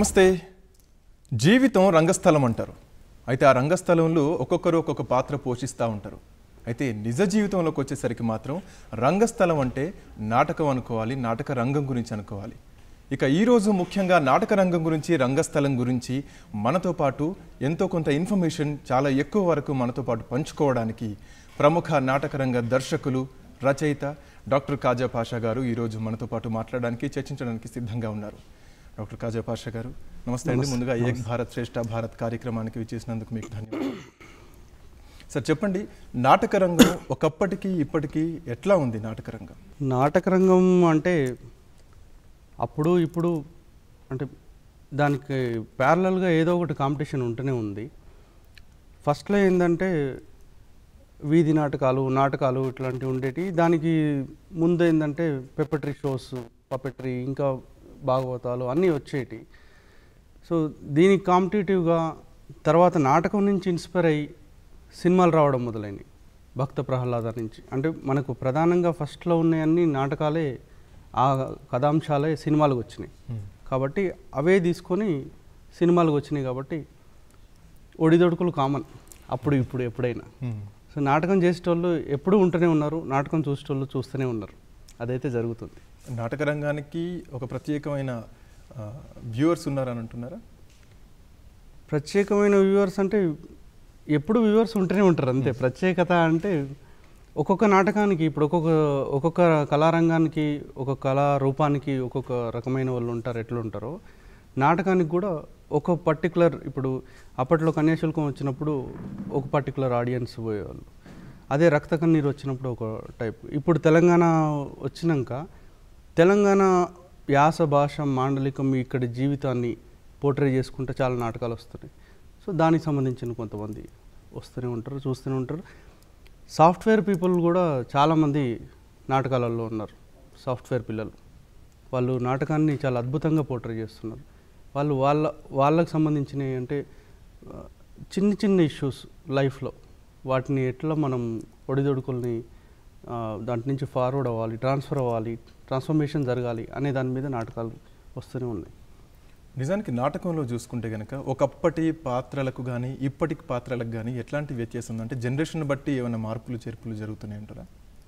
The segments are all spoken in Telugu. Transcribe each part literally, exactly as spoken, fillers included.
నమస్తే. జీవితం రంగస్థలం అంటారు. అయితే ఆ రంగస్థలంలో ఒక్కొక్కరు ఒక్కొక్క పాత్ర పోషిస్తూ ఉంటారు. అయితే నిజ జీవితంలోకి వచ్చేసరికి మాత్రం రంగస్థలం అంటే నాటకం అనుకోవాలి, నాటక రంగం గురించి అనుకోవాలి. ఇక ఈరోజు ముఖ్యంగా నాటక రంగం గురించి, రంగస్థలం గురించి మనతో పాటు ఎంతో కొంత ఇన్ఫర్మేషన్ చాలా ఎక్కువ వరకు మనతో పాటు పంచుకోవడానికి ప్రముఖ నాటక రంగ దర్శకులు, రచయిత డాక్టర్ కాజా పాషా గారు ఈరోజు మనతో పాటు మాట్లాడడానికి, చర్చించడానికి సిద్ధంగా ఉన్నారు. డాక్టర్ కాజా పాషా గారు నమస్తే అండి. ముందుగా ఏక్ భారత్ శ్రేష్ఠ భారత్ కార్యక్రమానికి విచ్చేసినందుకు మీకు ధన్యవాదాలు. సార్ చెప్పండి, నాటక రంగం ఒకప్పటికి ఇప్పటికీ ఎట్లా ఉంది? నాటక రంగం నాటక రంగం అంటే అప్పుడు ఇప్పుడు అంటే దానికి ప్యారలల్గా ఏదో ఒకటి కాంపిటీషన్ ఉంటూనే ఉంది. ఫస్ట్లో ఏంటంటే వీధి నాటకాలు నాటకాలు ఇట్లాంటివి ఉండేవి. దానికి ముందు ఏంటంటే పెపెటరీ షోస్, పపెటరీ, ఇంకా భాగవతాలు అన్నీ వచ్చేటి. సో దీనికి కాంపిటేటివ్గా తర్వాత నాటకం నుంచి ఇన్స్పైర్ అయ్యి సినిమాలు రావడం మొదలైనవి. భక్త ప్రహ్లాద నుంచి అంటే మనకు ప్రధానంగా ఫస్ట్లో ఉన్నాయన్నీ నాటకాలే, ఆ కథాంశాలే సినిమాలకు వచ్చినాయి. కాబట్టి అవే తీసుకొని సినిమాలకు వచ్చినాయి. కాబట్టి ఒడిదొడుకులు కామన్ అప్పుడు ఇప్పుడు ఎప్పుడైనా. సో నాటకం చేసేటోళ్ళు ఎప్పుడూ ఉంటూనే ఉన్నారు, నాటకం చూసేటోళ్ళు చూస్తూనే ఉన్నారు. అదైతే జరుగుతుంది. నాటక రంగానికి ఒక ప్రత్యేకమైన వ్యూవర్స్ ఉన్నారని అంటున్నారా? ప్రత్యేకమైన వ్యూవర్స్ అంటే ఎప్పుడు వ్యూవర్స్ ఉంటూనే ఉంటారు అంతే. ప్రత్యేకత అంటే ఒక్కొక్క నాటకానికి ఇప్పుడు ఒక్కొక్క ఒక్కొక్క కళారంగానికి, ఒక్కొక్క కళా రూపానికి ఒక్కొక్క రకమైన వాళ్ళు ఉంటారు. ఎట్లుంటారో నాటకానికి కూడా ఒక పర్టికులర్, ఇప్పుడు అప్పట్లో కన్యాశుల్కం వచ్చినప్పుడు ఒక పర్టికులర్ ఆడియన్స్ పోయేవాళ్ళు. అదే రక్త కన్నీరు వచ్చినప్పుడు ఒక టైప్. ఇప్పుడు తెలంగాణ వచ్చినాక తెలంగాణ యాస, భాష, మాండలికం, ఇక్కడి జీవితాన్ని పోర్ట్రే చేసుకుంటే చాలా నాటకాలు వస్తున్నాయి. సో దానికి సంబంధించిన కొంతమంది వస్తూనే ఉంటారు, చూస్తూనే ఉంటారు. సాఫ్ట్వేర్ పీపుల్ కూడా చాలామంది నాటకాలలో ఉన్నారు. సాఫ్ట్వేర్ పిల్లలు వాళ్ళు నాటకాన్ని చాలా అద్భుతంగా పోర్ట్రే చేస్తున్నారు. వాళ్ళు వాళ్ళ వాళ్ళకు సంబంధించినవి అంటే చిన్న చిన్న ఇష్యూస్ లైఫ్లో, వాటిని ఎట్లా మనం ఒడిదొడుకుల్ని దాంట్ నుంచి ఫార్వర్డ్ అవ్వాలి, ట్రాన్స్ఫర్ అవ్వాలి, ట్రాన్స్ఫర్మేషన్ జరగాలి అనే దాని మీద నాటకాలు వస్తూనే ఉన్నాయి. నిజానికి నాటకంలో చూసుకుంటే కనుక ఒకప్పటి పాత్రలకు కానీ ఇప్పటికి పాత్రలకు కానీ ఎట్లాంటి వ్యత్యాసం ఉందంటే జనరేషన్ బట్టి ఏమైనా మార్పులు చేర్పులు జరుగుతున్నాయి అంటారా?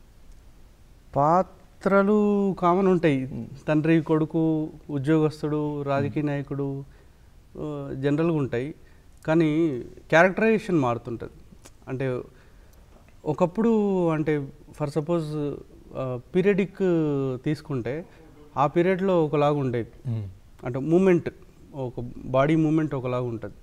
పాత్రలు కామన్ ఉంటాయి. తండ్రి, కొడుకు, ఉద్యోగస్తుడు, రాజకీయ నాయకుడు జనరల్గా ఉంటాయి. కానీ క్యారెక్టరైజేషన్ మారుతుంటుంది. అంటే ఒకప్పుడు అంటే ఫర్ సపోజ్ పీరియడిక్ తీసుకుంటే ఆ పీరియడ్లో ఒకలాగా ఉండేది. అంటే మూమెంట్, ఒక బాడీ మూమెంట్ ఒకలాగా ఉంటుంది.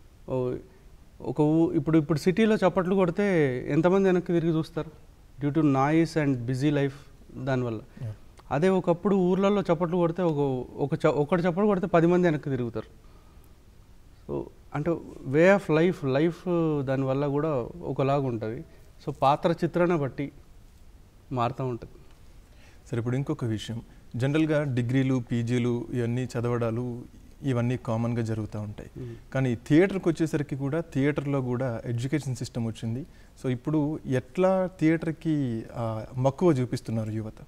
ఒక ఇప్పుడు ఇప్పుడు సిటీలో చప్పట్లు కొడితే ఎంతమంది వెనక్కి తిరిగి చూస్తారు? Due to noise and busy life, దానివల్ల. అదే ఒకప్పుడు ఊర్లలో చప్పట్లు కొడితే ఒక ఒక ఒకటి చప్పట్లు కొడితే పది మంది వెనక్కి తిరుగుతారు. సో అంటే వే ఆఫ్ లైఫ్ లైఫ్ దానివల్ల కూడా ఒకలాగా ఉంటుంది. సో పాత్ర చిత్రణ బట్టి మారుతూ ఉంటుంది. సరే, ఇప్పుడు ఇంకొక విషయం, జనరల్గా డిగ్రీలు, పీజీలు ఇవన్నీ చదవడాలు ఇవన్నీ కామన్గా జరుగుతూ ఉంటాయి. కానీ థియేటర్కి వచ్చేసరికి కూడా థియేటర్లో కూడా ఎడ్యుకేషన్ సిస్టమ్ వచ్చింది. సో ఇప్పుడు ఎట్లా థియేటర్కి మక్కువ చూపిస్తున్నారు యువత?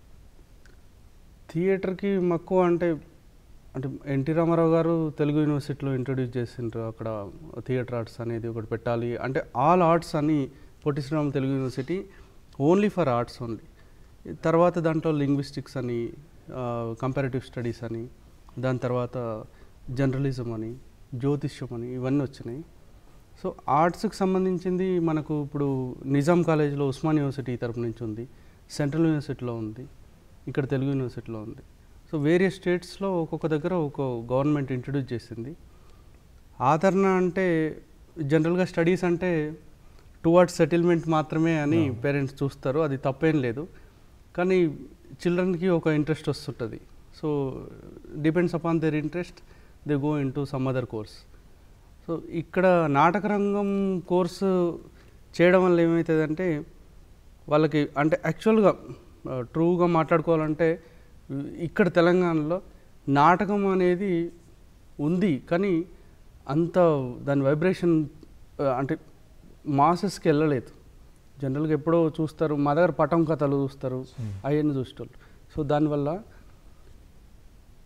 థియేటర్కి మక్కువ అంటే అంటే ఎన్టీ రామారావు గారు తెలుగు యూనివర్సిటీలో ఇంట్రొడ్యూస్ చేసిండ్రు. అక్కడ థియేటర్ ఆర్ట్స్ అనేది ఒకటి పెట్టాలి అంటే, ఆల్ ఆర్ట్స్ అని Potti Sriramulu Telugu university only for arts only. తర్వాత దాంట్లో లింగ్విస్టిక్స్ అని, కంపారిటివ్ స్టడీస్ అని, దాని తర్వాత జర్నలిజం అని, జ్యోతిష్యం అని, ఇవన్నీ వచ్చినాయి. సో ఆర్ట్స్కి సంబంధించింది మనకు ఇప్పుడు నిజాం కాలేజ్లో ఉస్మాన్ యూనివర్సిటీ తరపు నుంచి ఉంది, సెంట్రల్ యూనివర్సిటీలో ఉంది, ఇక్కడ తెలుగు యూనివర్సిటీలో ఉంది. సో వేరియస్ స్టేట్స్లో ఒక్కొక్క దగ్గర ఒక గవర్నమెంట్ ఇంట్రడ్యూస్ చేసింది. ఆదరణ అంటే జనరల్గా స్టడీస్ అంటే టువర్డ్స్ సెటిల్మెంట్ మాత్రమే అని పేరెంట్స్ చూస్తారు. అది తప్పేం లేదు. కానీ చిల్డ్రన్కి ఒక ఇంట్రెస్ట్ వస్తుంటుంది. So depends upon their interest, they go in to some other course. So ఇక్కడ నాటక రంగం కోర్సు చేయడం వల్ల ఏమవుతుందంటే వాళ్ళకి అంటే యాక్చువల్గా ట్రూగా మాట్లాడుకోవాలంటే ఇక్కడ తెలంగాణలో నాటకం అనేది ఉంది, కానీ అంత దాని వైబ్రేషన్ అంటే మాసెస్కి వెళ్ళలేదు. జనరల్గా ఎప్పుడో చూస్తారు, మా దగ్గర పటం కథలు చూస్తారు, అవన్నీ చూసేటోళ్ళు. సో దానివల్ల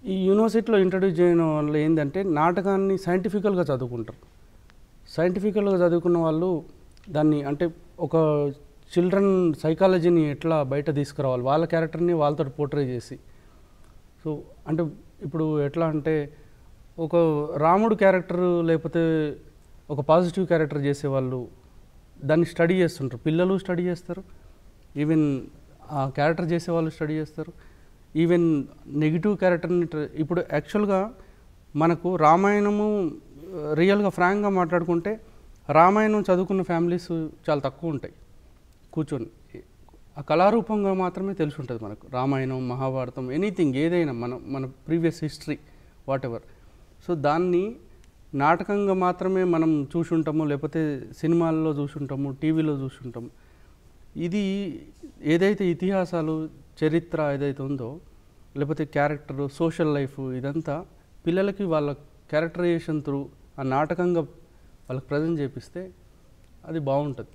ఈ యూనివర్సిటీలో ఇంట్రడ్యూస్ చేయడం వల్ల ఏంటంటే నాటకాన్ని సైంటిఫికల్గా చదువుకుంటారు. సైంటిఫికల్గా చదువుకున్న వాళ్ళు దాన్ని అంటే ఒక చిల్డ్రన్ సైకాలజీని ఎట్లా బయట తీసుకురావాలి, వాళ్ళ క్యారెక్టర్ని వాళ్ళతో పోర్ట్రే చేసి. సో అంటే ఇప్పుడు ఎట్లా అంటే ఒక రాముడు క్యారెక్టర్ లేకపోతే ఒక పాజిటివ్ క్యారెక్టర్ చేసేవాళ్ళు దాన్ని స్టడీ చేస్తుంటారు. పిల్లలు స్టడీ చేస్తారు, ఈవెన్ ఆ క్యారెక్టర్ చేసేవాళ్ళు స్టడీ చేస్తారు. ఈవెన్ నెగిటివ్ క్యారెక్టర్ని ఇప్పుడు యాక్చువల్గా మనకు రామాయణము రియల్గా ఫ్రాంక్గా మాట్లాడుకుంటే రామాయణం చదువుకున్న ఫ్యామిలీస్ చాలా తక్కువ ఉంటాయి. కూర్చొని ఆ కళారూపంగా మాత్రమే తెలిసి ఉంటుంది మనకు. రామాయణం, మహాభారతం, ఎనీథింగ్ ఏదైనా మన మన previous history whatever. So దాన్ని నాటకంగా మాత్రమే మనం చూసుంటాము, లేకపోతే సినిమాల్లో చూసుంటాము, టీవీలో చూసుంటాము. ఇది ఏదైతే ఇతిహాసాలు, చరిత్ర ఏదైతే ఉందో, లేకపోతే క్యారెక్టర్, సోషల్ లైఫ్, ఇదంతా పిల్లలకి వాళ్ళ క్యారెక్టరైజేషన్ త్రూ ఆ నాటకంగా వాళ్ళకి ప్రజెంట్ చేపిస్తే అది బాగుంటుంది.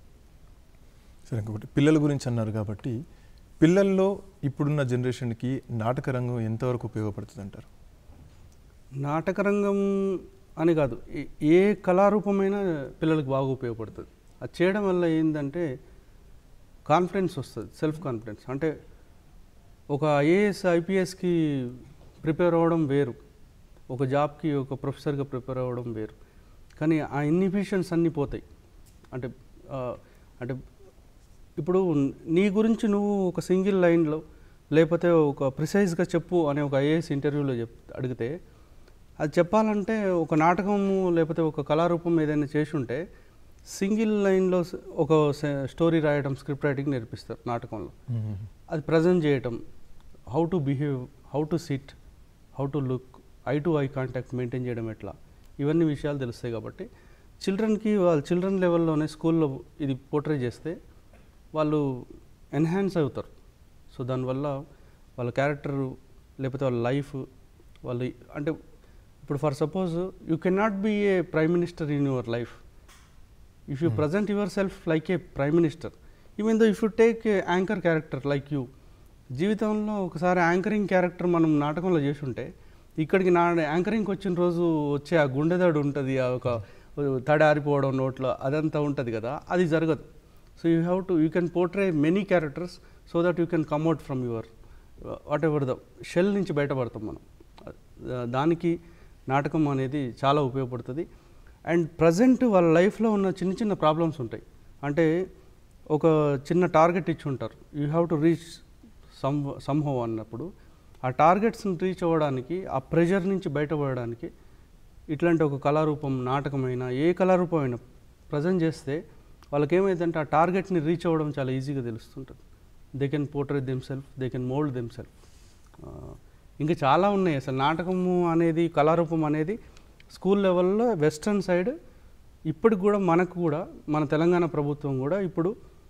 సరే, ఇంకొకటి పిల్లల గురించి అన్నారు కాబట్టి పిల్లల్లో ఇప్పుడున్న జనరేషన్కి నాటక రంగం ఎంతవరకు ఉపయోగపడుతుంది అంటారు? నాటక రంగం అని కాదు, ఏ కళారూపమైనా పిల్లలకు బాగా ఉపయోగపడుతుంది. అది చేయడం వల్ల ఏంటంటే కాన్ఫిడెన్స్ వస్తుంది, సెల్ఫ్ కాన్ఫిడెన్స్. అంటే ఒక ఐఏఎస్ ఐపీఎస్కి ప్రిపేర్ అవ్వడం వేరు, ఒక జాబ్కి ఒక ప్రొఫెసర్గా ప్రిపేర్ అవ్వడం వేరు. కానీ ఆ ఇన్హిబిషన్స్ అన్నీ పోతాయి. అంటే అంటే ఇప్పుడు నీ గురించి నువ్వు ఒక సింగిల్ లైన్లో లేకపోతే ఒక ప్రిసైజ్గా చెప్పు అనే ఒక ఐఏఎస్ ఇంటర్వ్యూలో చెప్ అడిగితే అది చెప్పాలంటే ఒక నాటకము లేకపోతే ఒక కళారూపం ఏదైనా చేసి ఉంటే సింగిల్ లైన్లో ఒక స్టోరీ రాయడం, స్క్రిప్ట్ రైటింగ్ నేర్పిస్తారు నాటకంలో. అది ప్రజెంట్ చేయటం, how to behave, how to sit, how to look, eye to eye contact maintain చేయడం ఎట్లా, ఇవన్నీ విషయాలు తెలుస్తాయి. కాబట్టి చిల్డ్రన్కి వాళ్ళ చిల్డ్రన్ లెవెల్లోనే స్కూల్లో ఇది పోర్ట్రే చేస్తే వాళ్ళు ఎన్హాన్స్ అవుతారు. సో దానివల్ల వాళ్ళ క్యారెక్టరు లేకపోతే వాళ్ళ లైఫ్ వాళ్ళు అంటే ఇప్పుడు for suppose you can not be a prime minister in your life if you present your self like a prime minister. Even though if you take a anchor character like you, జీవితంలో ఒకసారి యాంకరింగ్ క్యారెక్టర్ మనం నాటకంలో చేసి ఉంటే ఇక్కడికి నా యాంకరింగ్కి వచ్చిన రోజు వచ్చే ఆ గుండెదాడు ఉంటుంది, ఆ ఒక తడి ఆరిపోవడం నోట్లో, అదంతా ఉంటుంది కదా, అది జరగదు. So you have to you can portray many characters so that you can come out from your whatever the shell నుంచి బయటపడతాం మనం. దానికి నాటకం అనేది చాలా ఉపయోగపడుతుంది. అండ్ ప్రజెంట్ వాళ్ళ లైఫ్లో ఉన్న చిన్న చిన్న ప్రాబ్లమ్స్ ఉంటాయి. అంటే ఒక చిన్న టార్గెట్ ఇచ్చి ఉంటారు, you have to reach some somehow అన్నప్పుడు ఆ టార్గెట్స్ని రీచ్ అవ్వడానికి, ఆ ప్రెషర్ నుంచి బయటపడడానికి ఇట్లాంటి ఒక కళారూపం, నాటకమైనా ఏ కళారూపమైనా ప్రజెంట్ చేస్తే వాళ్ళకి ఏమైందంటే ఆ టార్గెట్ని రీచ్ అవ్వడం చాలా ఈజీగా తెలుస్తుంటుంది. They can portray them self, they can mould them self. ఇంకా చాలా ఉన్నాయి. అసలు నాటకము అనేది, కళారూపం అనేది స్కూల్ లెవెల్లో వెస్ట్రన్ సైడ్ ఇప్పటికి కూడా మనకు కూడా మన తెలంగాణ ప్రభుత్వం కూడా ఇప్పుడు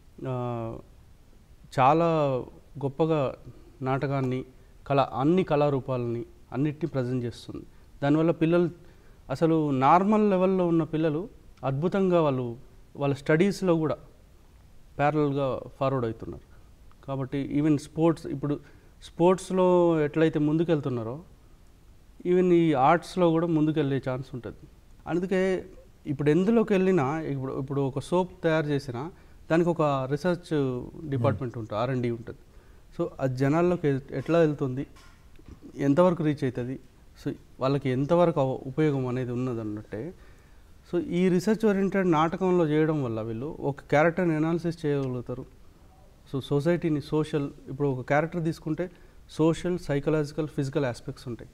చాలా గొప్పగా నాటకాన్ని, కళ అన్ని కళారూపాలని అన్నిటినీ ప్రజెంట్ చేస్తుంది. దానివల్ల పిల్లలు అసలు నార్మల్ లెవెల్లో ఉన్న పిల్లలు అద్భుతంగా వాళ్ళు వాళ్ళ స్టడీస్లో కూడా ప్యారలల్గా ఫార్వర్డ్ అవుతున్నారు. కాబట్టి ఈవెన్ స్పోర్ట్స్, ఇప్పుడు స్పోర్ట్స్లో ఎట్లయితే ముందుకెళ్తున్నారో ఈవెన్ ఈ ఆర్ట్స్లో కూడా ముందుకెళ్ళే ఛాన్స్ ఉంటుంది. అందుకే ఇప్పుడు ఎందులోకి వెళ్ళినా, ఇప్పుడు ఇప్పుడు ఒక సోప్ తయారు చేసినా దానికి ఒక రీసెర్చ్ డిపార్ట్మెంట్ ఉంటుంది, ఆర్ అండ్ డి ఉంటుంది. సో అది జనాల్లోకి ఎట్లా వెళ్తుంది, ఎంతవరకు రీచ్ అవుతుంది, సో వాళ్ళకి ఎంతవరకు ఉపయోగం అనేది ఉన్నది అన్నట్టే. సో ఈ రీసెర్చ్ ఓరియంటెడ్ నాటకంలో చేయడం వల్ల వీళ్ళు ఒక క్యారెక్టర్ని అనాలిసిస్ చేయగలుగుతారు. సో సొసైటీని, సోషల్, ఇప్పుడు ఒక క్యారెక్టర్ తీసుకుంటే సోషల్, సైకలాజికల్, ఫిజికల్ ఆస్పెక్ట్స్ ఉంటాయి.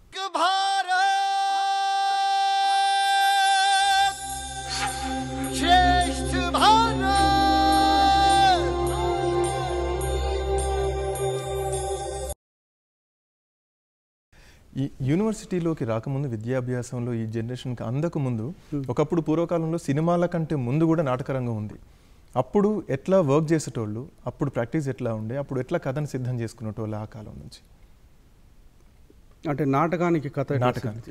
ఈ యూనివర్సిటీలోకి రాకముందు, విద్యాభ్యాసంలో ఈ జనరేషన్కి అందక ముందు, ఒకప్పుడు పూర్వకాలంలో సినిమాల కంటే ముందు కూడా నాటకరంగం ఉంది. అప్పుడు ఎట్లా వర్క్ చేసేటోళ్ళు, అప్పుడు ప్రాక్టీస్ ఎట్లా ఉండే, అప్పుడు ఎట్లా కథను సిద్ధం చేసుకునేటోళ్ళు ఆ కాలం నుంచి? అంటే నాటకానికి కథ నాటకానికి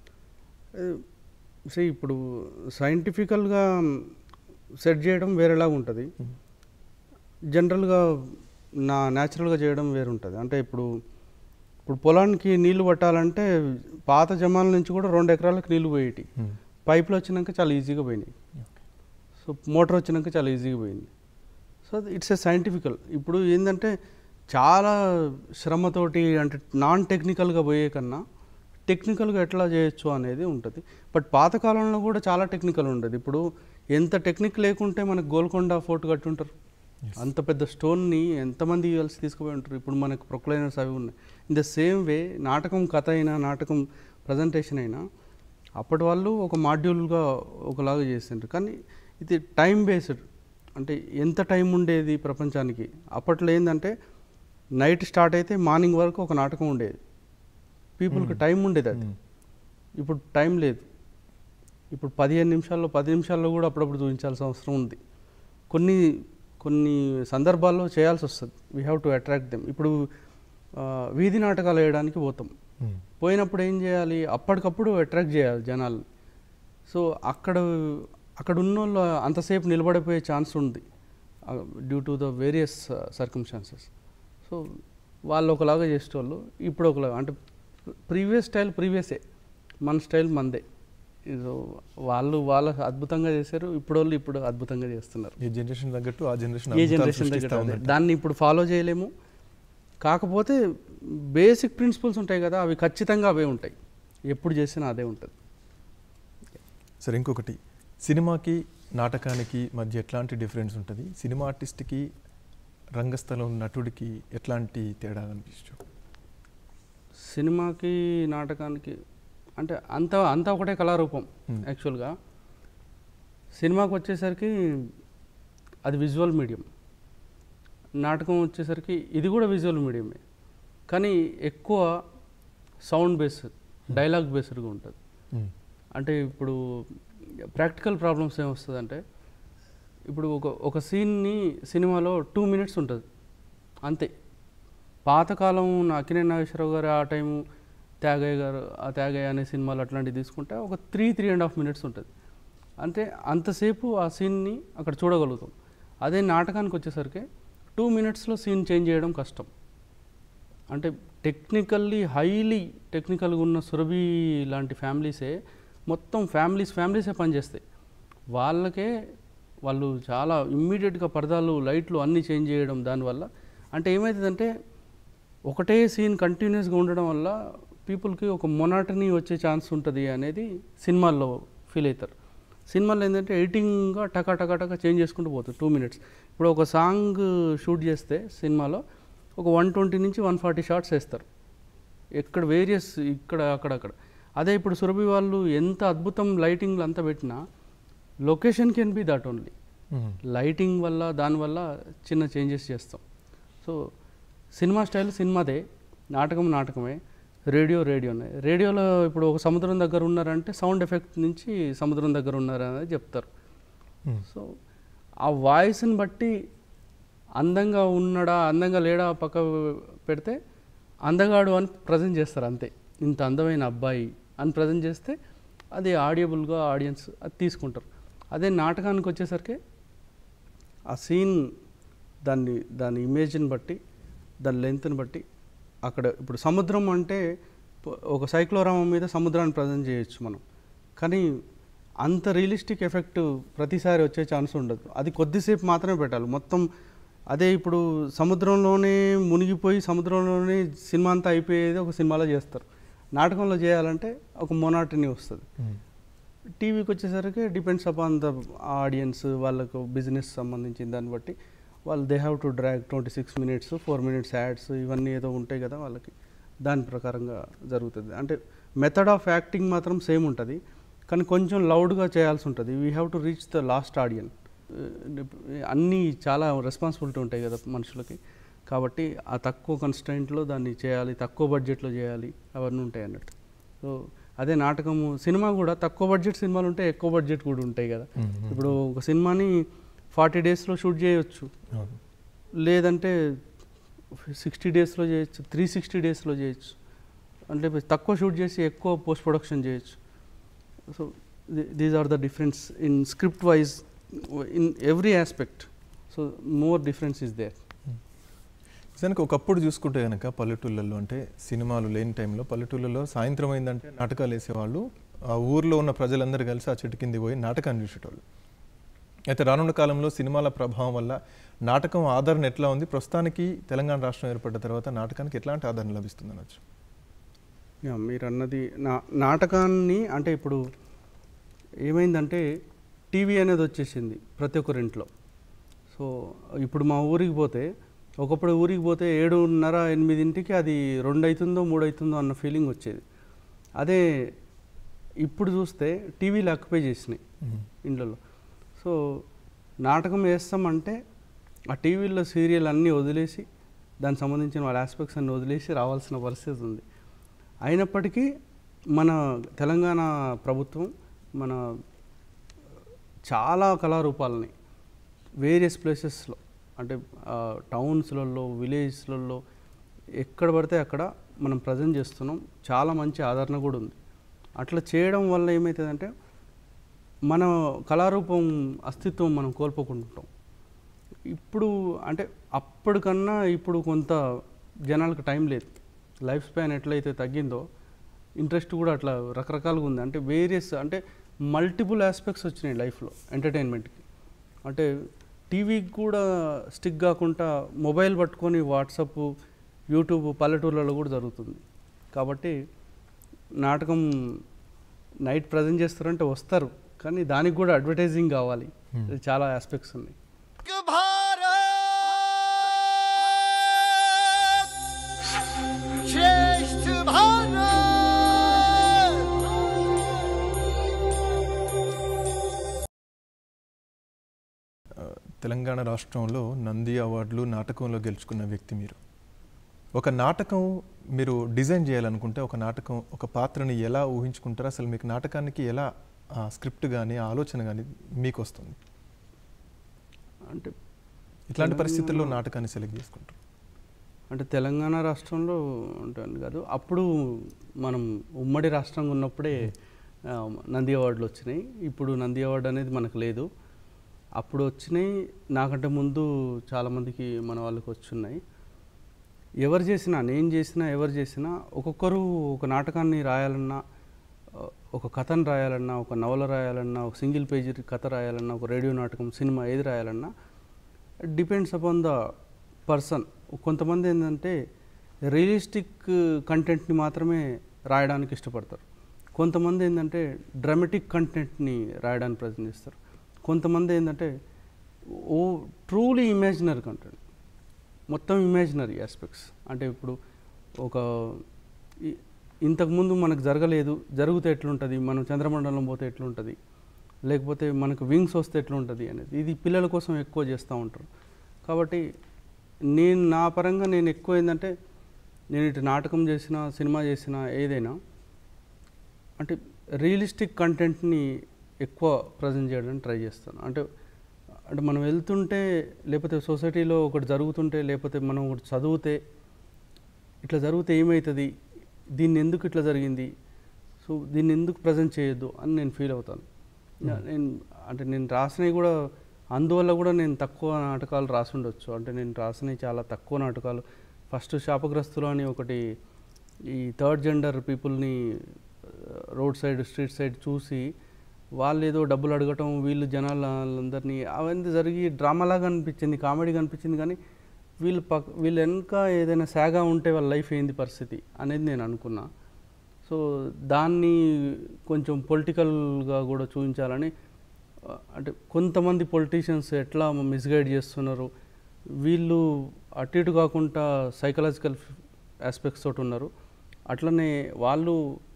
సే ఇప్పుడు సైంటిఫికల్గా సెట్ చేయడం వేరేలాగా ఉంటుంది, జనరల్గా నా న్యాచురల్గా చేయడం వేరు ఉంటుంది. అంటే ఇప్పుడు ఇప్పుడు పొలానికి నీళ్లు పట్టాలంటే పాత జమాల నుంచి కూడా రెండు ఎకరాలకు నీళ్లు పోయేటి, పైపులు వచ్చినాక చాలా ఈజీగా పోయినాయి. సో మోటార్ వచ్చినాక చాలా ఈజీగా పోయింది. So it's a scientifical. ఇప్పుడు ఏంటంటే చాలా శ్రమతోటి అంటే నాన్ టెక్నికల్గా పోయే కన్నా టెక్నికల్గా ఎట్లా చేయొచ్చు అనేది ఉంటుంది. బట్ పాతకాలంలో కూడా చాలా టెక్నికల్ ఉండేది. ఇప్పుడు ఎంత టెక్నిక్ లేకుంటే మనకు గోల్కొండ ఫోర్ట్ కట్టి ఉంటారు, అంత పెద్ద స్టోన్ని ఎంతమంది కలిసి తీసుకుపోయి ఉంటారు. ఇప్పుడు మనకు ప్రొక్లైనర్స్ అవి ఉన్నాయి. ఇన్ ద సేమ్ వే నాటకం కథ అయినా నాటకం ప్రజెంటేషన్ అయినా అప్పటి వాళ్ళు ఒక మాడ్యూల్గా ఒకలాగా చేసిండ్రు. కానీ ఇది టైం బేస్డ్, అంటే ఎంత టైం ఉండేది ప్రపంచానికి. అప్పట్లో ఏంటంటే నైట్ స్టార్ట్ అయితే మార్నింగ్ వరకు ఒక నాటకం ఉండేది, పీపుల్కి టైం ఉండేది. అది ఇప్పుడు టైం లేదు. ఇప్పుడు పదిహేను నిమిషాల్లో పది నిమిషాల్లో కూడా అప్పుడప్పుడు చూపించాల్సిన అవసరం ఉంది. కొన్ని కొన్ని సందర్భాల్లో చేయాల్సి వస్తుంది. We have to attract them. ఇప్పుడు వీధి నాటకాలు వేయడానికి పోతాం, పోయినప్పుడు ఏం చేయాలి, అప్పటికప్పుడు అట్రాక్ట్ చేయాలి జనాలు. సో అక్కడ అక్కడ ఉన్న వాళ్ళు అంతసేపు నిలబడిపోయే ఛాన్స్ ఉంది due to the various circumstances. So వాళ్ళు ఒకలాగా చేసేవాళ్ళు, ఇప్పుడు ఒకలాగా. అంటే ప్రీవియస్ స్టైల్ ప్రీవియసే, మన స్టైల్ మందే. సో వాళ్ళు వాళ్ళ అద్భుతంగా చేశారు, ఇప్పుడు వాళ్ళు ఇప్పుడు అద్భుతంగా చేస్తున్నారు. ఏ జనరేషన్ తగ్గట్టు ఆ జనరేషన్ ఏ జనరేషన్ తగ్గట్టు దాన్ని ఇప్పుడు ఫాలో చేయలేము. కాకపోతే బేసిక్ ప్రిన్సిపల్స్ ఉంటాయి కదా, అవి ఖచ్చితంగా అవే ఉంటాయి, ఎప్పుడు చేసినా అదే ఉంటుంది. సరే, ఇంకొకటి, సినిమాకి నాటకానికి మధ్య ఎట్లాంటి డిఫరెన్స్ ఉంటుంది? సినిమా ఆర్టిస్ట్కి రంగస్థలం నటుడికి ఎట్లాంటి తేడా అనిపించు? సినిమాకి నాటకానికి అంటే అంత అంతా ఒకటే కళారూపం. యాక్చువల్గా సినిమాకి వచ్చేసరికి అది విజువల్ మీడియం, నాటకం వచ్చేసరికి ఇది కూడా విజువల్ మీడియమే, కానీ ఎక్కువ సౌండ్ బేస్డ్, డైలాగ్ బేస్డ్గా ఉంటుంది. అంటే ఇప్పుడు ప్రాక్టికల్ ప్రాబ్లమ్స్ ఏమొస్తుందంటే, ఇప్పుడు ఒక ఒక సీన్ని సినిమాలో టూ మినిట్స్ ఉంటుంది అంతే. పాతకాలం అక్కినేని నాగేశ్వరరావు గారు ఆ టైము, త్యాగయ్య గారు ఆ త్యాగయ్య అనే సినిమాలు అట్లాంటివి తీసుకుంటే ఒక three three and half minutes ఉంటుంది అంటే. అంతసేపు ఆ సీన్ని అక్కడ చూడగలుగుతాం. అదే నాటకానికి వచ్చేసరికి టూ మినిట్స్లో సీన్ చేంజ్ చేయడం కష్టం. అంటే టెక్నికల్లీ హైలీ టెక్నికల్గా ఉన్న సురభి లాంటి ఫ్యామిలీసే, మొత్తం ఫ్యామిలీస్ ఫ్యామిలీసే పనిచేస్తాయి. వాళ్ళకే వాళ్ళు చాలా ఇమ్మీడియట్గా పరదాలు, లైట్లు అన్నీ చేంజ్ చేయడం. దానివల్ల అంటే ఏమవుతుందంటే ఒకటే సీన్ కంటిన్యూస్గా ఉండడం వల్ల పీపుల్కి ఒక మొనాటనీ వచ్చే ఛాన్స్ ఉంటుంది అనేది సినిమాల్లో ఫీల్ అవుతారు. సినిమాలో ఏంటంటే ఎడిటింగ్గా టకా టకా టకా చేంజ్ చేసుకుంటూ పోతుంది టూ మినిట్స్. ఇప్పుడు ఒక సాంగ్ షూట్ చేస్తే సినిమాలో ఒక వన్ ట్వంటీ నుంచి వన్ ఫార్టీ షార్ట్స్ వేస్తారు, ఎక్కడ వేరియస్ ఇక్కడ అక్కడక్కడ. అదే ఇప్పుడు సురభి వాళ్ళు ఎంత అద్భుతం లైటింగ్లు అంతా పెట్టినా location can be that only. Lighting వల్ల దానివల్ల చిన్న చేంజెస్ చేస్తాం. సో సినిమా స్టైల్ సినిమాదే, నాటకం నాటకమే, రేడియో రేడియోనే. రేడియోలో ఇప్పుడు ఒక సముద్రం దగ్గర ఉన్నారంటే సౌండ్ ఎఫెక్ట్ నుంచి సముద్రం దగ్గర ఉన్నారనేది చెప్తారు. సో ఆ వాయిస్ని బట్టి అందంగా ఉన్నాడా అందంగా లేడా పక్క పెడితే అందగాడు అని ప్రజెంట్ చేస్తారు అంతే. ఇంత అందమైన అబ్బాయి అని ప్రజెంట్ చేస్తే అది ఆడియబుల్గా ఆడియన్స్ అది తీసుకుంటారు. అదే నాటకానికి వచ్చేసరికి ఆ సీన్ దాన్ని దాని ఇమేజ్ని బట్టి, దాని లెంత్ని బట్టి అక్కడ ఇప్పుడు సముద్రం అంటే ఒక సైక్లోరామం మీద సముద్రాన్ని ప్రజెంట్ చేయొచ్చు మనం, కానీ అంత రియలిస్టిక్ ఎఫెక్ట్ ప్రతిసారి వచ్చే ఛాన్స్ ఉండదు. అది కొద్దిసేపు మాత్రమే పెట్టాలి మొత్తం. అదే ఇప్పుడు సముద్రంలోనే మునిగిపోయి సముద్రంలోనే సినిమా అంతా అయిపోయేది ఒక సినిమాలో చేస్తారు. నాటకంలో చేయాలంటే ఒక మొనాటనీ వస్తుంది. టీవీకి వచ్చేసరికి డిపెండ్స్ అపాన్ ద ఆడియన్స్, వాళ్ళకు బిజినెస్ సంబంధించిన దాన్ని బట్టి వాళ్ళు they have to drag twenty six minutes four minutes ads ఇవన్నీ ఏదో ఉంటాయి కదా వాళ్ళకి, దాని ప్రకారంగా జరుగుతుంది. అంటే మెథడ్ ఆఫ్ యాక్టింగ్ మాత్రం సేమ్ ఉంటుంది, కానీ కొంచెం లౌడ్గా చేయాల్సి ఉంటుంది. We have to reach the last audience. అన్నీ చాలా రెస్పాన్సిబిలిటీ ఉంటాయి కదా మనుషులకి, కాబట్టి ఆ తక్కువ కన్స్టెంట్లో దాన్ని చేయాలి, తక్కువ బడ్జెట్లో చేయాలి, అవన్నీ ఉంటాయి అన్నట్టు. సో అదే నాటకము, సినిమా కూడా తక్కువ బడ్జెట్ సినిమాలు ఉంటాయి, ఎక్కువ బడ్జెట్ కూడా ఉంటాయి కదా. ఇప్పుడు ఒక సినిమాని ఫార్టీ డేస్లో షూట్ చేయొచ్చు, లేదంటే సిక్స్టీ డేస్లో చేయొచ్చు, త్రీ సిక్స్టీ డేస్లో చేయొచ్చు. అంటే తక్కువ షూట్ చేసి ఎక్కువ పోస్ట్ ప్రొడక్షన్ చేయొచ్చు. So these are the difference in script wise, in every aspect. So more difference is there. నిజానికి ఒకప్పుడు చూసుకుంటే కనుక పల్లెటూళ్ళల్లో అంటే సినిమాలు లేని టైంలో పల్లెటూళ్ళలో సాయంత్రం అయిందంటే నాటకాలు వేసేవాళ్ళు, ఆ ఊర్లో ఉన్న ప్రజలందరూ కలిసి ఆ చెట్టు కింద పోయి నాటకాన్ని చూసేటోళ్ళు. అయితే రానున్న కాలంలో సినిమాల ప్రభావం వల్ల నాటకం ఆదరణ ఎట్లా ఉంది, ప్రస్తుతానికి తెలంగాణ రాష్ట్రం ఏర్పడ్డ తర్వాత నాటకానికి ఎట్లాంటి ఆదరణ లభిస్తుంది అనొచ్చు? యా, మీరు అన్నది నా నాటకాన్ని అంటే ఇప్పుడు ఏమైందంటే టీవీ అనేది వచ్చేసింది ప్రతి ఒక్కరింట్లో. సో ఇప్పుడు మా ఊరికి పోతే, ఒకప్పుడు ఊరికి పోతే ఏడున్నర ఎనిమిదింటికి అది రెండు అవుతుందో మూడు అవుతుందో అన్న ఫీలింగ్ వచ్చేది. అదే ఇప్పుడు చూస్తే టీవీలు ఆక్యుపై చేసినాయి ఇండ్లలో. సో నాటకం వేస్తామంటే ఆ టీవీలో సీరియల్ అన్నీ వదిలేసి దానికి సంబంధించిన వాళ్ళ ఆస్పెక్ట్స్ అన్నీ వదిలేసి రావాల్సిన పరిస్థితి ఉంది. అయినప్పటికీ మన తెలంగాణ ప్రభుత్వం మన చాలా కళారూపాలని వేరియస్ ప్లేసెస్లో అంటే టౌన్స్లలో, విలేజ్లలో ఎక్కడ పడితే అక్కడ మనం ప్రజెంట్ చేస్తున్నాం. చాలా మంచి ఆదరణ కూడా ఉంది. అట్లా చేయడం వల్ల ఏమవుతుందంటే మన కళారూపం అస్తిత్వం మనం కోల్పోకుంటుంటాం. ఇప్పుడు అంటే అప్పటికన్నా ఇప్పుడు కొంత జనాలకు టైం లేదు. లైఫ్ స్పాన్ ఎట్లయితే తగ్గిందో ఇంట్రెస్ట్ కూడా అట్లా రకరకాలుగా ఉంది. అంటే వేరియస్ అంటే మల్టిపుల్ ఆస్పెక్ట్స్ వచ్చినాయి లైఫ్లో ఎంటర్టైన్మెంట్కి. అంటే టీవీకి కూడా స్టిక్ కాకుండా మొబైల్ పట్టుకొని వాట్సాప్, యూట్యూబ్ పల్లెటూర్లలో కూడా జరుగుతుంది. కాబట్టి నాటకం నైట్ ప్రజెంట్ చేస్తారంటే వస్తారు, కానీ దానికి కూడా అడ్వర్టైజింగ్ కావాలి. చాలా ఆస్పెక్ట్స్ ఉన్నాయి. తెలంగాణ రాష్ట్రంలో నంది అవార్డులు నాటకంలో గెలుచుకున్న వ్యక్తి మీరు. ఒక నాటకం మీరు డిజైన్ చేయాలనుకుంటే ఒక నాటకం ఒక పాత్రని ఎలా ఊహించుకుంటారో, అసలు మీకు నాటకానికి ఎలా స్క్రిప్ట్ కానీ ఆలోచన కానీ మీకు వస్తుంది? అంటే ఇట్లాంటి పరిస్థితుల్లో నాటకాన్ని సెలెక్ట్ చేసుకుంటారు? అంటే తెలంగాణ రాష్ట్రంలో ఉంటుంది కాదు, అప్పుడు మనం ఉమ్మడి రాష్ట్రంగా ఉన్నప్పుడే నంది అవార్డులు వచ్చినాయి. ఇప్పుడు నంది అవార్డు అనేది మనకు లేదు. అప్పుడు వచ్చినాయి, నాకంటే ముందు చాలామందికి మన వాళ్ళకి వచ్చున్నాయి. ఎవరు చేసినా, నేను చేసినా, ఎవరు చేసినా ఒక్కొక్కరు ఒక నాటకాన్ని రాయాలన్నా, ఒక కథను రాయాలన్నా, ఒక నవల రాయాలన్నా, ఒక సింగిల్ పేజీ కథ రాయాలన్నా, ఒక రేడియో నాటకం, సినిమా ఏది రాయాలన్నా డిపెండ్స్ అపాన్ ద పర్సన్. కొంతమంది ఏంటంటే రియలిస్టిక్ కంటెంట్ని మాత్రమే రాయడానికి ఇష్టపడతారు. కొంతమంది ఏంటంటే డ్రామాటిక్ కంటెంట్ని రాయడానికి ప్రయత్నం చేస్తారు. కొంతమంది ఏంటంటే ఓ ట్రూలీ ఇమాజినరీ కంటెంట్, మొత్తం ఇమాజినరీ ఆస్పెక్ట్స్. అంటే ఇప్పుడు ఒక ఇంతకుముందు మనకు జరగలేదు, జరిగితే ఎట్లుంటుంది, మనం చంద్రమండలం పోతే ఎట్లుంటుంది, లేకపోతే మనకు వింగ్స్ వస్తే ఎట్లుంటుంది అనేది, ఇది పిల్లల కోసం ఎక్కువ చేస్తూ ఉంటారు. కాబట్టి నేను నా పరంగా నేను ఎక్కువ ఏంటంటే నేను ఇటు నాటకం చేసిన, సినిమా చేసిన, ఏదైనా అంటే రియలిస్టిక్ కంటెంట్ని ఎక్కువ ప్రజెంట్ చేయడానికి ట్రై చేస్తాను. అంటే అంటే మనం వెళ్తుంటే, లేకపోతే సొసైటీలో ఒకటి జరుగుతుంటే, లేకపోతే మనం ఒకటి చదివితే ఇట్లా జరిగితే ఏమవుతుంది, దీన్ని ఎందుకు ఇట్లా జరిగింది, సో దీన్ని ఎందుకు ప్రజెంట్ చేయొద్దు అని నేను ఫీల్ అవుతాను. నేను అంటే నేను రాసినవి కూడా అందువల్ల కూడా నేను తక్కువ నాటకాలు రాసి ఉండొచ్చు. అంటే నేను రాసినవి చాలా తక్కువ నాటకాలు. ఫస్ట్ శాపగ్రస్తులు అని ఒకటి ఈ థర్డ్ జెండర్ పీపుల్ని రోడ్ సైడ్, స్ట్రీట్ సైడ్ చూసి వాళ్ళు ఏదో డబ్బులు అడగటం, వీళ్ళు జనాలందరినీ, అవన్నీ జరిగి డ్రామాలాగా అనిపించింది, కామెడీగా అనిపించింది. కానీ వీళ్ళు పక్ వీళ్ళు వెనక ఏదైనా సాగా ఉంటే వాళ్ళ లైఫ్ ఏంది పరిస్థితి అనేది నేను అనుకున్నా. సో దాన్ని కొంచెం పొలిటికల్గా కూడా చూపించాలని, అంటే కొంతమంది పొలిటీషియన్స్ ఎట్లా మిస్గైడ్ చేస్తున్నారు, వీళ్ళు అటు ఇటు కాకుండా సైకలాజికల్ ఆస్పెక్ట్స్ తోటి ఉన్నారు, అట్లనే వాళ్ళు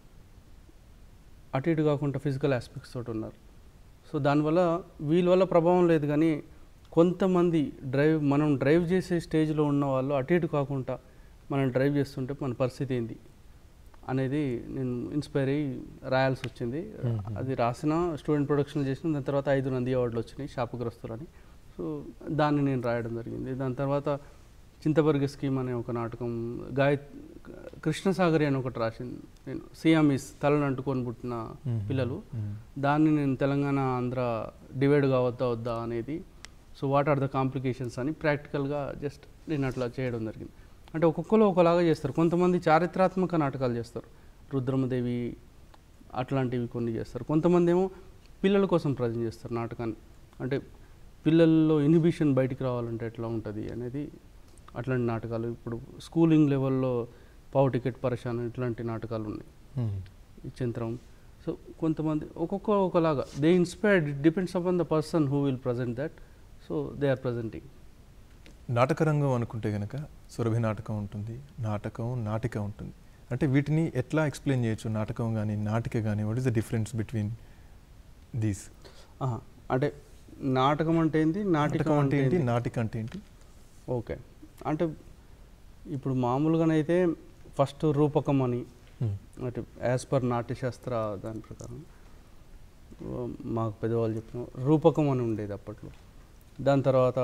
అటు ఇటు కాకుండా ఫిజికల్ ఆస్పెక్ట్స్ తోటి ఉన్నారు. సో దానివల్ల వీళ్ళ వల్ల ప్రభావం లేదు, కానీ కొంతమంది డ్రైవ్ మనం డ్రైవ్ చేసే స్టేజ్లో ఉన్న వాళ్ళు అటు ఇటు కాకుండా మనం డ్రైవ్ చేస్తుంటే మన పరిస్థితి ఏంది అనేది నేను ఇన్స్పైర్ అయ్యి రాయాల్సి వచ్చింది. అది రాసిన, స్టూడెంట్ ప్రొడక్షన్ చేసిన, దాని తర్వాత ఐదు నంది అవార్డులు వచ్చినాయి శాపగ్రస్తులని. సో దాన్ని నేను రాయడం జరిగింది. దాని తర్వాత చింతబర్గ స్కీమ్ అనే ఒక నాటకం, గాయ కృష్ణసాగరి అని ఒకటి రాసింది నేను, సియామీస్ తలను అంటుకొని పుట్టిన పిల్లలు, దాన్ని నేను తెలంగాణ ఆంధ్ర డివైడ్ కావద్దా వద్దా అనేది so what are the complications అని ప్రాక్టికల్గా జస్ట్ నేను అట్లా చేయడం జరిగింది. అంటే ఒక్కొక్కరు ఒకలాగా చేస్తారు. కొంతమంది చారిత్రాత్మక నాటకాలు చేస్తారు, రుద్రమదేవి అట్లాంటివి కొన్ని చేస్తారు. కొంతమంది ఏమో పిల్లల కోసం ప్రజెంట్ చేస్తారు నాటకాన్ని. అంటే పిల్లల్లో ఇన్హిబిషన్ బయటికి రావాలంటే ఎట్లా ఉంటుంది అనేది అట్లాంటి నాటకాలు. ఇప్పుడు స్కూలింగ్ లెవెల్లో పావు టికెట్ పరేషాన్ ఇట్లాంటి నాటకాలు ఉన్నాయి, ఈ చింత్రం. సో కొంతమంది ఒక్కొక్క ఒకలాగా they inspired, it depends upon the person who will present that. So they are presenting. నాటక రంగం అనుకుంటే కనుక సురభి నాటకం ఉంటుంది, నాటకం నాటిక ఉంటుంది. అంటే వీటిని ఎట్లా ఎక్స్ప్లెయిన్ చేయొచ్చు? నాటకం కానీ నాటిక కానీ, what is the difference between these? అంటే నాటకం అంటే ఏంటి, నాటికం అంటే ఏంటి, నాటిక అంటే ఏంటి? ఓకే, అంటే ఇప్పుడు మామూలుగానైతే ఫస్ట్ రూపకం అని, అంటే యాజ్ పర్ నాట్యశాస్త్ర దాని ప్రకారం మాకు పెద్దవాళ్ళు చెప్పిన రూపకం అని ఉండేది అప్పట్లో. దాని తర్వాత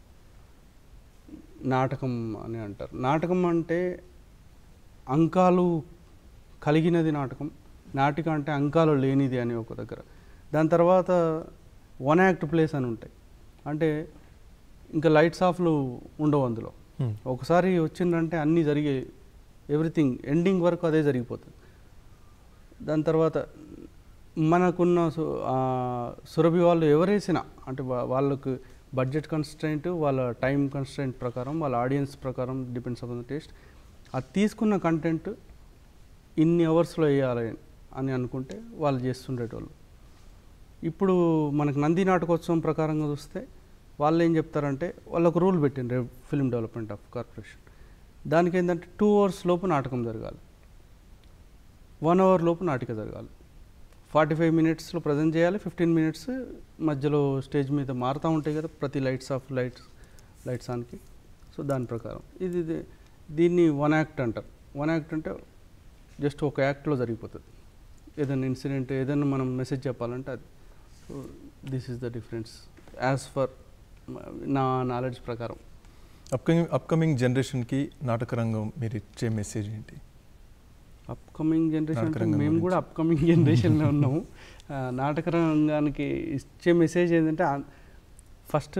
నాటకం అని అంటారు. నాటకం అంటే అంకాలు కలిగినది నాటకం, నాటిక అంటే అంకాలు లేనిది అని ఒక దగ్గర. దాని తర్వాత వన్ యాక్ట్ ప్లేస్ అని ఉంటాయి, అంటే ఇంకా లైట్స్ ఆఫ్లు ఉండవు అందులో. ఒకసారి వచ్చిందంటే అన్నీ జరిగే, ఎవ్రీథింగ్ ఎండింగ్ వరకు అదే జరిగిపోతుంది. దాని తర్వాత మనకున్న సురభి వాళ్ళు ఎవరేసినా, అంటే వాళ్ళకు బడ్జెట్ కన్స్ట్రెయింట్, వాళ్ళ టైం కన్స్ట్రెయింట్ ప్రకారం, వాళ్ళ ఆడియన్స్ ప్రకారం డిపెండ్స్ అపాన్ ద టేస్ట్. అది తీసుకున్న కంటెంట్ ఇన్ని అవర్స్లో వేయాలి అని అనుకుంటే వాళ్ళు చేస్తుండేటోళ్ళు. ఇప్పుడు మనకు నంది నాటకోత్సవం ప్రకారంగా చూస్తే వాళ్ళు ఏం చెప్తారంటే, వాళ్ళకు రూల్ పెట్టిండ్రు ఫిల్మ్ డెవలప్మెంట్ ఆఫ్ కార్పొరేషన్. దానికి ఏంటంటే టూ అవర్స్ లోపు నాటకం జరగాలి, వన్ అవర్ లోపు నాటిక జరగాలి, ఫార్టీ ఫైవ్ మినిట్స్లో ప్రజెంట్ చేయాలి, ఫిఫ్టీన్ మినిట్స్ మధ్యలో స్టేజ్ మీద మారుతూ ఉంటాయి కదా ప్రతి లైట్స్ ఆఫ్ లైట్స్ లైట్స్ ఆన్కి. సో దాని ప్రకారం ఇది దీన్ని వన్ యాక్ట్ అంటారు. వన్ యాక్ట్ అంటే జస్ట్ ఒక యాక్ట్లో జరిగిపోతుంది. ఏదైనా ఇన్సిడెంట్, ఏదైనా మనం మెసేజ్ చెప్పాలంటే అది. So this is the difference as far నా నాలెడ్జ్ ప్రకారం. అప్కమింగ్ అప్కమింగ్ జనరేషన్కి నాటక రంగం మీరు ఇచ్చే మెసేజ్ ఏంటి? అప్కమింగ్ జనరేషన్ అంటే మేము కూడా అప్కమింగ్ జనరేషన్లో ఉన్నాము. నాటక రంగానికి ఇచ్చే మెసేజ్ ఏంటంటే, ఫస్ట్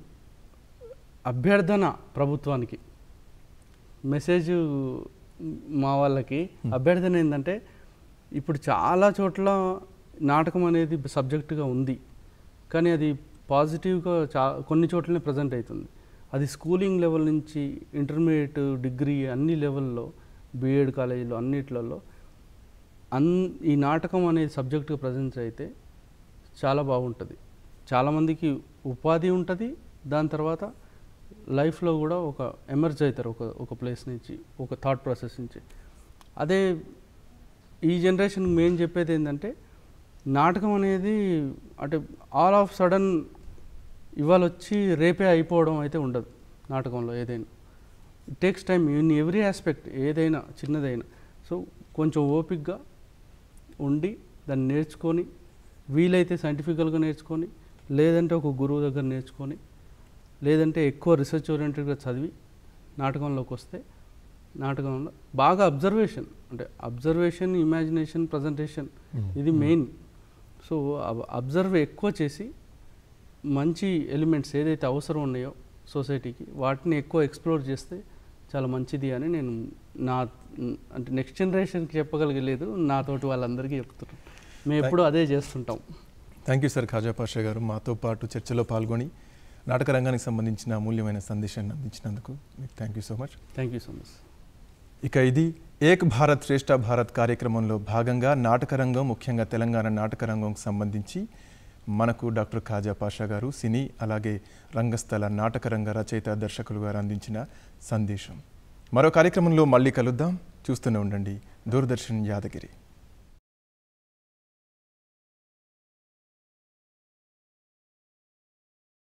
అభ్యర్థన ప్రభుత్వానికి, మెసేజ్ మా వాళ్ళకి అభ్యర్థన ఏంటంటే, ఇప్పుడు చాలా చోట్ల నాటకం అనేది సబ్జెక్టుగా ఉంది, కానీ అది పాజిటివ్గా చా కొన్ని చోట్లనే ప్రజెంట్ అవుతుంది. అది స్కూలింగ్ లెవెల్ నుంచి ఇంటర్మీడియట్, డిగ్రీ అన్ని లెవెల్లో, బీఎడ్ కాలేజీలో అన్నిట్లలో అన్ ఈ నాటకం అనేది సబ్జెక్టుగా ప్రజెంట్ అయితే చాలా బాగుంటుంది. చాలామందికి ఉపాధి ఉంటుంది, దాని తర్వాత లైఫ్లో కూడా ఒక ఎమర్జ్ అవుతారు ఒక ఒక ప్లేస్ నుంచి, ఒక థాట్ ప్రాసెస్ నుంచి. అదే ఈ జనరేషన్కి మేము చెప్పేది ఏంటంటే, నాటకం అనేది అంటే ఆల్ ఆఫ్ సడన్ ఇవాళ వచ్చి రేపే అయిపోవడం అయితే ఉండదు. నాటకంలో ఏదైనా it takes time in every aspect, ఏదైనా చిన్నదైనా. సో కొంచెం ఓపిక్గా ఉండి దాన్ని నేర్చుకొని, వీలైతే సైంటిఫికల్గా నేర్చుకొని, లేదంటే ఒక గురువు దగ్గర నేర్చుకొని, లేదంటే ఎక్కువ రీసెర్చ్ ఓరియంటెడ్గా చదివి నాటకంలోకి వస్తే, నాటకంలో బాగా అబ్జర్వేషన్, అంటే అబ్జర్వేషన్, ఇమాజినేషన్, ప్రజెంటేషన్ ఇది మెయిన్. సో అబ్జర్వ్ ఎక్కువ చేసి మంచి ఎలిమెంట్స్ ఏదైతే అవసరం ఉన్నాయో సొసైటీకి, వాటిని ఎక్కువ ఎక్స్ప్లోర్ చేస్తే చాలా మంచిది అని నేను నా అంటే నెక్స్ట్ జనరేషన్కి చెప్పగలిగలేదు, నాతోటి వాళ్ళందరికీ చెప్తున్నాను. మేము ఎప్పుడు అదే చేస్తుంటాం. Thank you sir Khaja Pasha garu, మాతో పాటు చర్చలో పాల్గొని నాటక రంగానికి సంబంధించిన అమూల్యమైన సందేశాన్ని అందించినందుకు మీకు thank you so much. Thank you so much. ఇక ఇది ఏక్ భారత్ శ్రేష్ఠ భారత్ కార్యక్రమంలో భాగంగా నాటక రంగం, ముఖ్యంగా తెలంగాణ నాటక రంగంకు సంబంధించి మనకు డాక్టర్ ఖాజా పాషా గారు, సినీ అలాగే రంగస్థల నాటక రంగ రచయిత, దర్శకులు గారు అందించిన సందేశం. మరో కార్యక్రమంలో మళ్ళీ కలుద్దాం. చూస్తూనే ఉండండి దూరదర్శన్ యాదగిరి.